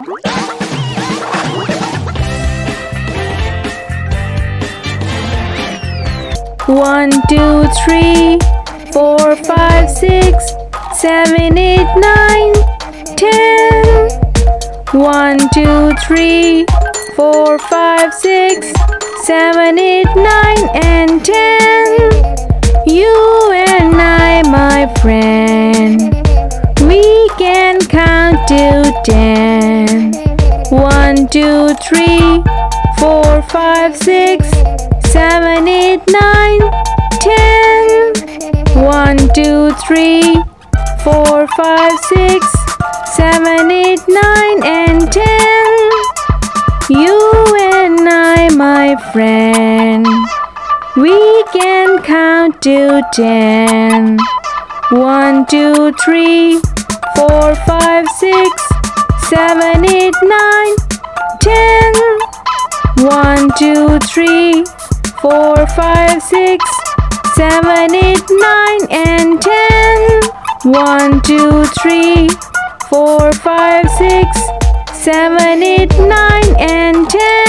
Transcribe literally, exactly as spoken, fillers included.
One, two, three, four, five, six, seven, eight, nine, ten. One, two, three, four, five, six, seven, eight, nine, and ten. You and I, my friend, we can count to ten. One, two, three, four, five, six, seven, eight, nine, ten. One, two, three, four, five, six, seven, eight, nine, and ten. You and I, my friend, we can count to ten. One, two, three, four, five, six, seven, eight, nine, ten. One, two, three, four, five, six, seven, eight, nine, and ten. One, two, three, four, five, six, seven, eight, nine, and ten.